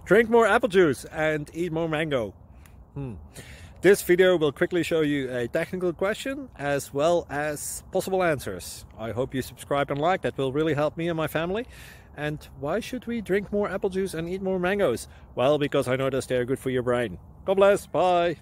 Drink more apple juice and eat more mango. This video will quickly show you a technical question as well as possible answers. I hope you subscribe and like, that will really help me and my family. And why should we drink more apple juice and eat more mangoes? Well, because I noticed they're good for your brain. God bless, bye!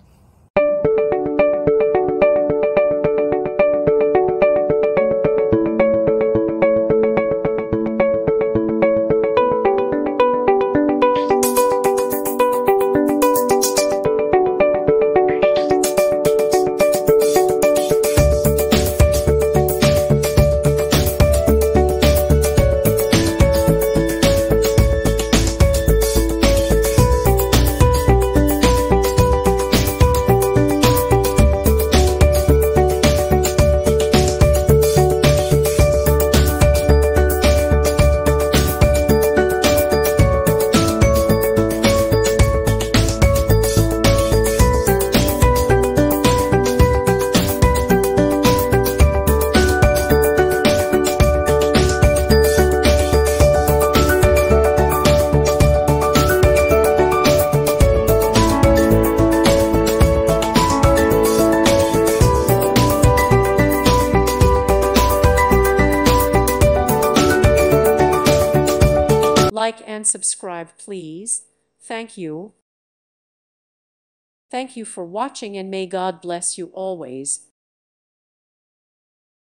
Like and subscribe, please. Thank you. Thank you for watching, and may God bless you always.